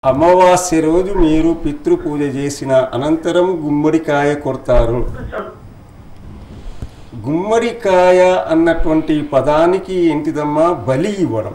అమావాస్య రోజు మీరు పితృ పూజ చేసిన అనంతరం గుమ్మడికాయ కొడతారు. గుమ్మడికాయ అన్నటువంటి పదానికి ఏంటిదమ్మా? బలి ఇవ్వడం.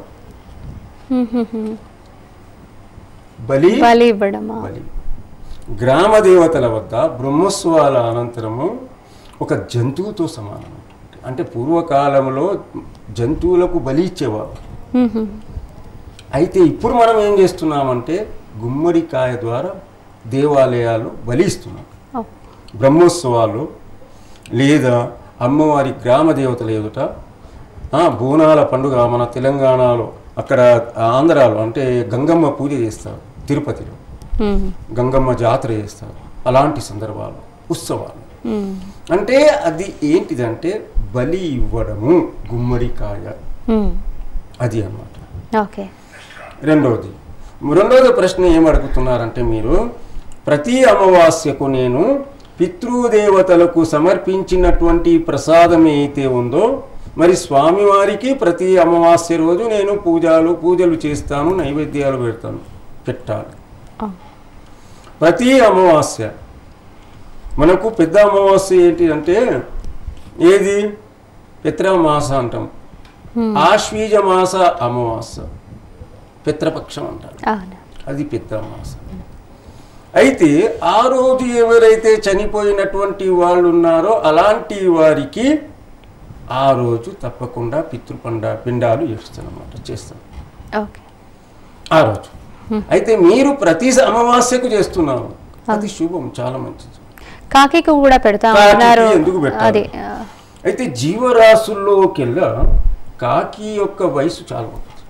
బలి ఇవ్వడమా? బలి. గ్రామ దేవతల వద్ద బ్రహ్మోత్సవాల అనంతరము ఒక జంతువుతో సమానం. అంటే పూర్వకాలంలో జంతువులకు బలి ఇచ్చేవారు. అయితే ఇప్పుడు మనం ఏం చేస్తున్నామంటే గుమ్మడికాయ ద్వారా దేవాలయాలు బలి ఇస్తున్నాం. బ్రహ్మోత్సవాలు లేదా అమ్మవారి గ్రామ దేవతల ఎదుట బోనాల పండుగ మన తెలంగాణలో, అక్కడ ఆంధ్రాలో అంటే గంగమ్మ పూజ చేస్తారు, తిరుపతిలో గంగమ్మ జాతర చేస్తారు. అలాంటి సందర్భాలు, ఉత్సవాలు అంటే అది ఏంటిదంటే బలి ఇవ్వడము, గుమ్మడికాయ, అది అన్నమాట. రెండవది ప్రశ్న ఏమడుగుతున్నారంటే మీరు, ప్రతి అమావాస్యకు నేను పితృదేవతలకు సమర్పించినటువంటి ప్రసాదం అయితే ఉందో మరి స్వామివారికి ప్రతి అమావాస్య రోజు నేను పూజలు చేస్తాను, నైవేద్యాలు పెట్టాలి. ప్రతి అమావాస్య మనకు పెద్ద అమావాస్య ఏంటి అంటే ఏది? పితృమాస అంటాం. ఆశ్వీజ మాస అమావాస్య పితృపక్షం అంటారు, అది పెద్ద అమావాస్య. అయితే ఆ రోజు ఎవరైతే చనిపోయినటువంటి వాళ్ళు ఉన్నారో అలాంటి వారికి ఆ రోజు తప్పకుండా పిండాలు చేస్తాం ఆ రోజు. అయితే మీరు ప్రతి అమావాస్యకు చేస్తున్నారు, అది శుభం, చాలా మంచిది. కాకికి కూడా పెడతారు, ఎందుకు పెట్టాలి? అయితే జీవరాశుల్లోకెల్లా కాకి యొక్క వయసు చాలా గొప్పది,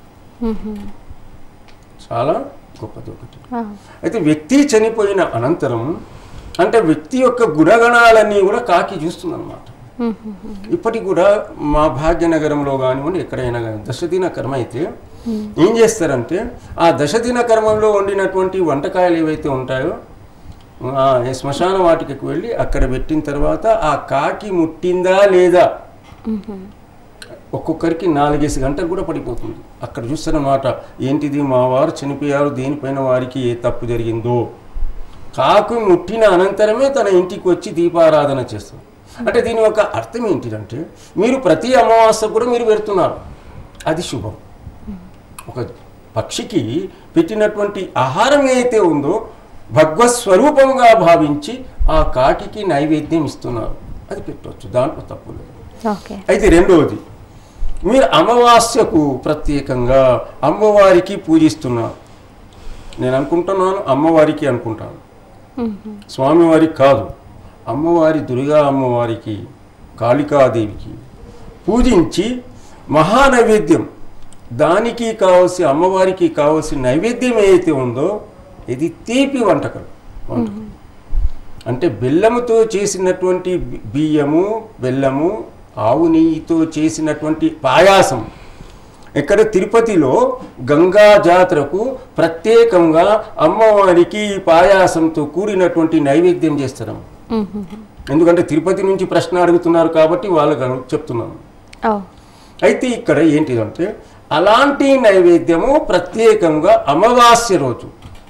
చాలా గొప్పది ఒకటి. అయితే వ్యక్తి చనిపోయిన అనంతరం అంటే వ్యక్తి యొక్క గుణగణాలన్నీ కూడా కాకి చూస్తుంది అన్నమాట. ఇప్పటికి కూడా మా భాగ్యనగరంలో కానివ్వండి, ఎక్కడైనా కానీ దశదిన కర్మ అయితే ఏం చేస్తారంటే ఆ దశదిన కర్మంలో వండినటువంటి వంటకాయలు ఏవైతే ఉంటాయో శ్మశాన వాటికకు వెళ్ళి అక్కడ పెట్టిన తర్వాత ఆ కాకి ముట్టిందా లేదా ఒక్కొక్కరికి 4-5 గంటలు కూడా పడిపోతుంది. అక్కడ చూస్తారన్నమాట, ఏంటిది మా వారు చనిపోయారు, దేనిపైన వారికి ఏ తప్పు జరిగిందో. కాకి ముట్టిన అనంతరమే తన ఇంటికి వచ్చి దీపారాధన చేస్తారు. అంటే దీని యొక్క అర్థం ఏంటిదంటే మీరు ప్రతి అమావాస్య కూడా మీరు పెడుతున్నారు, అది శుభం. ఒక పక్షికి పెట్టినటువంటి ఆహారం ఏదైతే ఉందో భగవత్ స్వరూపంగా భావించి ఆ కాకికి నైవేద్యం ఇస్తున్నారు, అది పెట్టవచ్చు, దాంట్లో తప్పు లేదు. అయితే రెండవది, మీరు అమావాస్యకు ప్రత్యేకంగా అమ్మవారికి పూజిస్తున్నారు. నేను అనుకుంటున్నాను అమ్మవారికి అనుకుంటాను, స్వామివారికి కాదు. అమ్మవారి దుర్గా అమ్మవారికి, కాళికాదేవికి పూజించి మహానైవేద్యం, దానికి కావాల్సి అమ్మవారికి కావాల్సిన నైవేద్యం ఏదైతే ఉందో ఇది తీపి వంటకం. అంటే బెల్లముతో చేసినటువంటి బియ్యము, బెల్లము, ఆవు నెయ్యితో చేసినటువంటి పాయాసం. ఇక్కడ తిరుపతిలో గంగా జాతరకు ప్రత్యేకంగా అమ్మవారికి పాయాసంతో కూడినటువంటి నైవేద్యం చేస్తారు. ఎందుకంటే తిరుపతి నుంచి ప్రశ్న అడుగుతున్నారు కాబట్టి వాళ్ళకు చెప్తున్నాను. అయితే ఇక్కడ ఏంటిదంటే అలాంటి నైవేద్యము ప్రత్యేకంగా అమావాస్య రోజు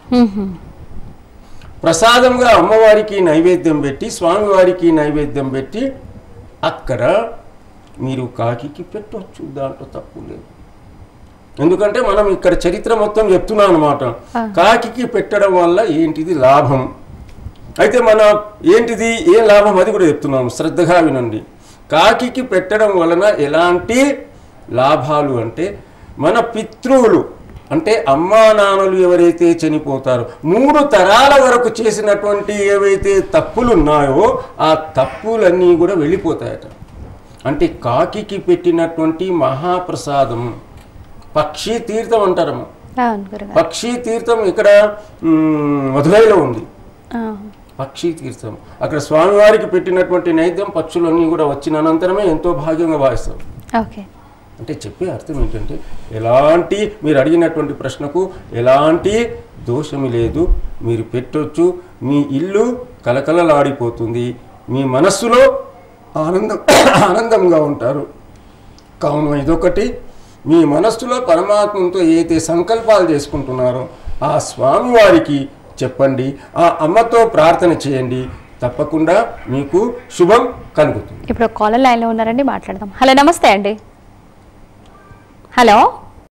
ప్రసాదంగా అమ్మవారికి నైవేద్యం పెట్టి, స్వామివారికి నైవేద్యం పెట్టి అక్కడ మీరు కాకికి పెట్టవచ్చు, దాంట్లో తప్పు లేదు. ఎందుకంటే మనం ఇక్కడ చరిత్ర మొత్తం చెప్తున్నాం అన్నమాట. కాకికి పెట్టడం వల్ల ఏంటిది లాభం, అయితే మన ఏంటిది ఏ లాభం అది కూడా చెప్తున్నాము, శ్రద్ధగా వినండి. కాకికి పెట్టడం వలన ఎలాంటి లాభాలు అంటే మన పితృవులు అంటే అమ్మా నాన్నలు ఎవరైతే చనిపోతారో 3 తరాల వరకు చేసినటువంటి ఏవైతే తప్పులు ఉన్నాయో ఆ తప్పులన్నీ కూడా వెళ్ళిపోతాయట. అంటే కాకికి పెట్టినటువంటి మహాప్రసాదం పక్షి తీర్థం అంటారు. పక్షి తీర్థం ఇక్కడ మధురైలో ఉంది, పక్షి తీర్థం. అక్కడ స్వామివారికి పెట్టినటువంటి నైవేద్యం పక్షులన్నీ కూడా వచ్చిన అనంతరమే ఎంతో భాగ్యంగా భావిస్తారు. అంటే చెప్పే అర్థం ఏంటంటే ఎలాంటి, మీరు అడిగినటువంటి ప్రశ్నకు ఎలాంటి దోషము లేదు, మీరు పెట్టొచ్చు, మీ ఇల్లు కలకలలాడిపోతుంది, మీ మనస్సులో ఆనందంగా ఉంటారు. కావున ఇదొకటి, మీ మనస్సులో పరమాత్మతో ఏదైతే సంకల్పాలు చేసుకుంటున్నారో ఆ స్వామివారికి చెప్పండి, ఆ అమ్మతో ప్రార్థన చేయండి, తప్పకుండా మీకు శుభం కలుగుతుంది. ఇప్పుడు కాలర్ లైన్లో ఉన్నారండి, మాట్లాడదాం. హలో, నమస్తే అండి. హలో.